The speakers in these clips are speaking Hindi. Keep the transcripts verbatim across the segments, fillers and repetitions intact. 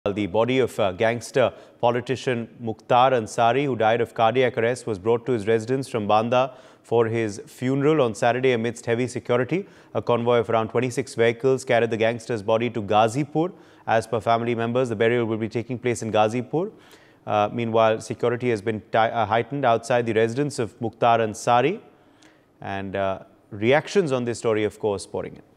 The body of uh, gangster politician Mukhtar Ansari, who died of cardiac arrest, was brought to his residence from Banda for his funeral on Saturday amidst heavy security. A convoy of around twenty-six vehicles carried the gangster's body to Ghazipur. As per family members, the burial will be taking place in Ghazipur. Uh, meanwhile, security has been uh, heightened outside the residence of Mukhtar Ansari. And uh, reactions on this story, of course, pouring in.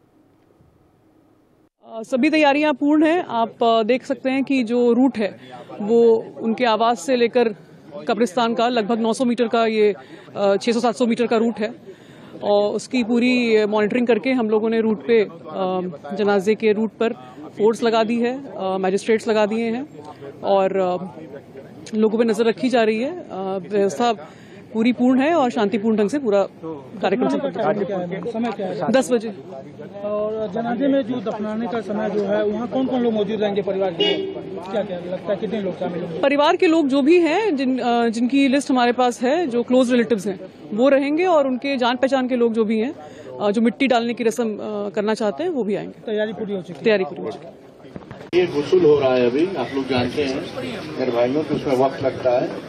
सभी तैयारियां पूर्ण हैं। आप देख सकते हैं कि जो रूट है वो उनके आवास से लेकर कब्रिस्तान का लगभग नौ सौ मीटर का, ये छह सौ सात सौ मीटर का रूट है और उसकी पूरी मॉनिटरिंग करके हम लोगों ने रूट पे जनाजे के रूट पर फोर्स लगा दी है, मैजिस्ट्रेट्स लगा दिए हैं और लोगों पे नजर रखी जा रही है। व्यवस्था पूरी पूर्ण है और शांतिपूर्ण ढंग से पूरा कार्यक्रम चल रहा है। समय क्या है? दस बजे। और जनाजे में जो दफनाने का समय जो है वहाँ कौन कौन लोग मौजूद रहेंगे? परिवार के क्या क्या लगता है, कितने लोग शामिल होंगे? परिवार के लोग जो भी हैं, जिन जिनकी लिस्ट हमारे पास है, जो क्लोज रिलेटिव्स हैं वो रहेंगे और उनके जान पहचान के लोग जो भी हैं, जो मिट्टी डालने की रस्म करना चाहते हैं वो भी आएंगे। तैयारी पूरी हो चुकी है? तैयारी पूरी हो चुकी है। ये गुस्ल हो रहा है अभी, आप लोग जानते हैं मेरे भाइयों को, उसमें वक्त लगता है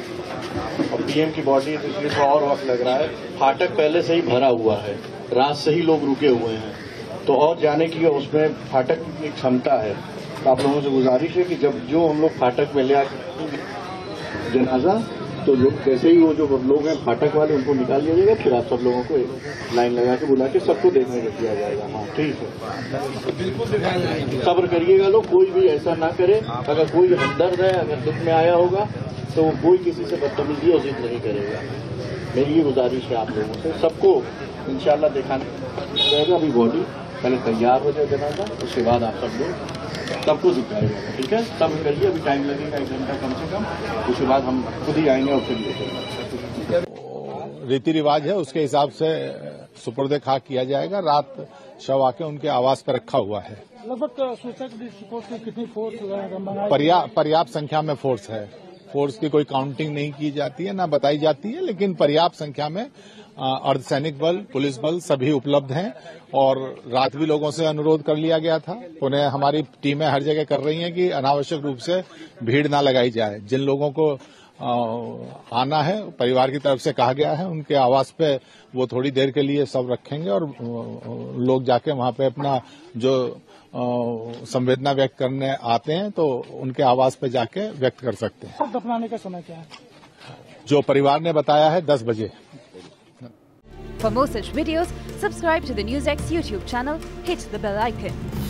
और पीएम की बॉडी है तो इसलिए थोड़ा और वक्त लग रहा है। फाटक पहले से ही भरा हुआ है, रात से ही लोग रुके हुए हैं, तो और जाने की उसमें फाटक की क्षमता है। तो आप लोगों से गुजारिश है कि जब जो हम लोग फाटक में ले आए जनाजा, तो लोग जैसे ही वो जो लोग हैं फाटक वाले उनको निकाल लिया जाएगा, फिर आप सब लोगों को एक लाइन लगा के बुला के सबको देखने को दिया जाएगा। हाँ ठीक है, सब्र करिएगा लोग, कोई भी ऐसा ना करे। अगर कोई हमदर्द है, अगर दुख में आया होगा तो कोई किसी से बदतमीजी और जिद नहीं करेगा। मेरी ये गुजारिश है आप लोगों से, सबको इंशाल्लाह दिखाने जाएगा। अभी बॉडी पहले तैयार हो जाए जनाजा, उसके बाद आप सब लोग सबको दिखाया जाएगा। ठीक है, सब करिए, अभी टाइम लगेगा एक घंटा कम से कम, उसके बाद हम खुद ही आएंगे और फिर लेंगे। रीति रिवाज है, उसके हिसाब से सुपुर्द खाक किया जाएगा। रात शव आके उनके आवास पर रखा हुआ है। लगभग कितनी फोर्स? पर्याप्त संख्या में फोर्स है। फोर्स की कोई काउंटिंग नहीं की जाती है, ना बताई जाती है, लेकिन पर्याप्त संख्या में अर्धसैनिक बल, पुलिस बल सभी उपलब्ध हैं। और रात भी लोगों से अनुरोध कर लिया गया था, उन्हें हमारी टीमें हर जगह कर रही हैं कि अनावश्यक रूप से भीड़ ना लगाई जाए। जिन लोगों को आना है, परिवार की तरफ से कहा गया है, उनके आवास पे वो थोड़ी देर के लिए सब रखेंगे और लोग जाके वहां पे अपना जो संवेदना व्यक्त करने आते हैं तो उनके आवास पे जाके व्यक्त कर सकते हैं। दफनाने का समय क्या है? जो परिवार ने बताया है दस बजे। For more such videos, subscribe to the NewsX YouTube channel, hit the bell icon.